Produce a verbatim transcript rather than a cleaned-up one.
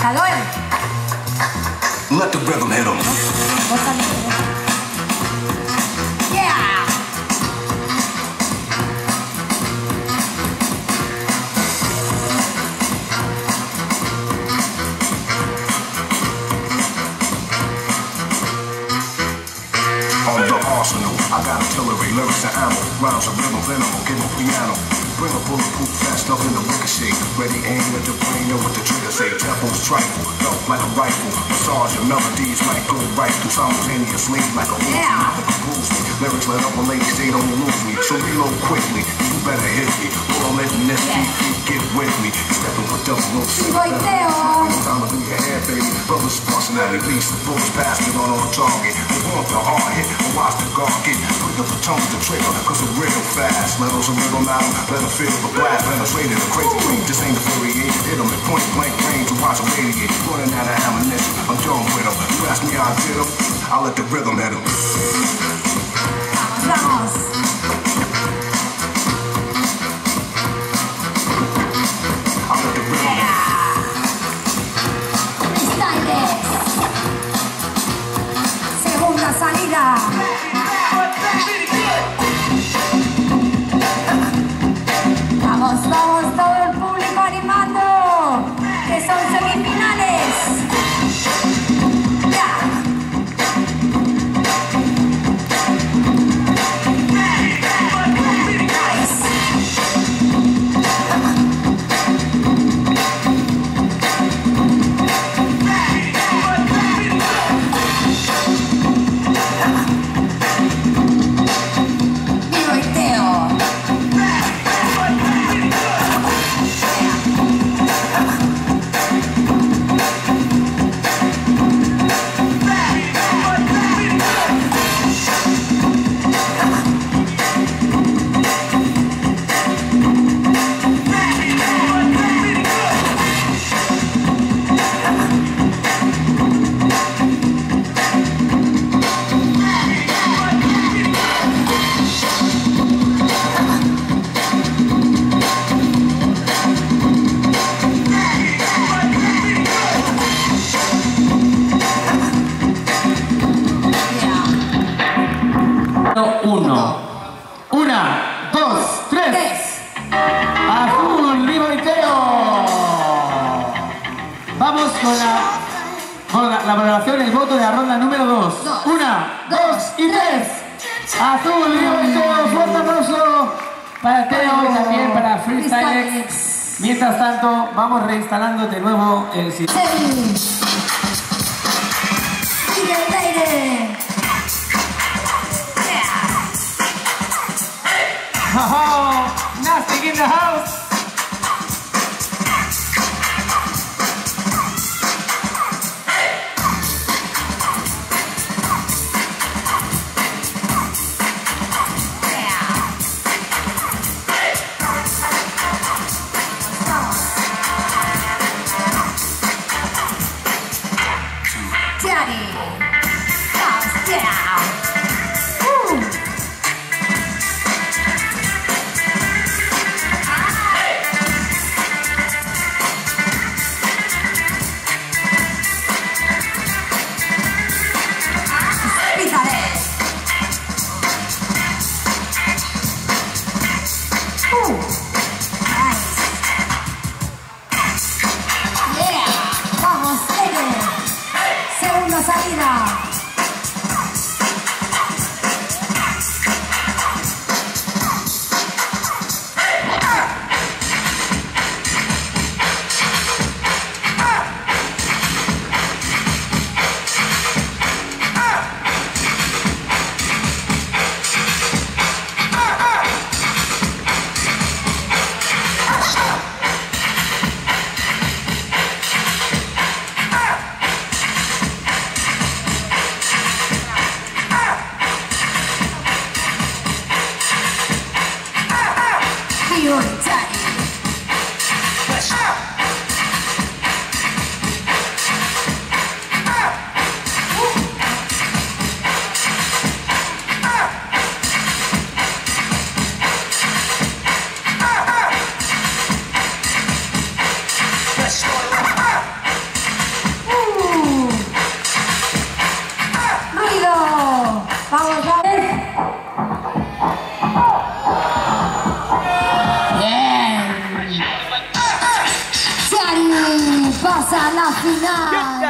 Kadoer. Let the rhythm hit 'em. Yeah. On the arsenal, I got artillery, lyrics and ammo, rhymes and rhythm, venom, give 'em piano. Bring a bulletproof fast up in the ricochet. Ready aim at the brain and with the trigger say temples trifle, belt like a rifle. Massage your melodies might go right through simultaneously like a movie. Yeah. Lyrics let up when ladies say don't lose me. So reload quickly, you better hit me. Or I'm letting this beat get with me. Stepping with double no shit. Boy, Time to do your hair, baby. Brothers personality, beast the bullets passed it on on target. They want the hard hit, and watch the guard get. Put the baton to the trigger, cause it's real fast. Metals a rhythm out, let them feel the blast. Penetrated a crazy dream, this ain't the furiate. Hit them at point blank range to watch them radiate. Running out of ammunition, I'm done with them. You ask me how I did them, I'll let the rhythm hit them. Vamos. I'll let the rhythm hit them. Freestylex. Segunda salida. Vamos, vamos, todo el público animando. Que son semifinales. Ya. Uno. Una, dos, tres. Tres. Azul, Liboiteo. Vamos con la, con la, la valoración, el voto de la ronda número dos. Dos. Una, Dos, dos y tres. Azul, Liboiteo. Fuerte aplauso para Teo y también para Freestylex. Mientras tanto, vamos reinstalando de nuevo el sistema. Sí. Sigue el Leyre. Oh, nasty in the house. Chiari. House down. Woo. Hospitalet. Uh. Nice. Yeah. Vamos, Leyre. Segunda salida. Freestylex.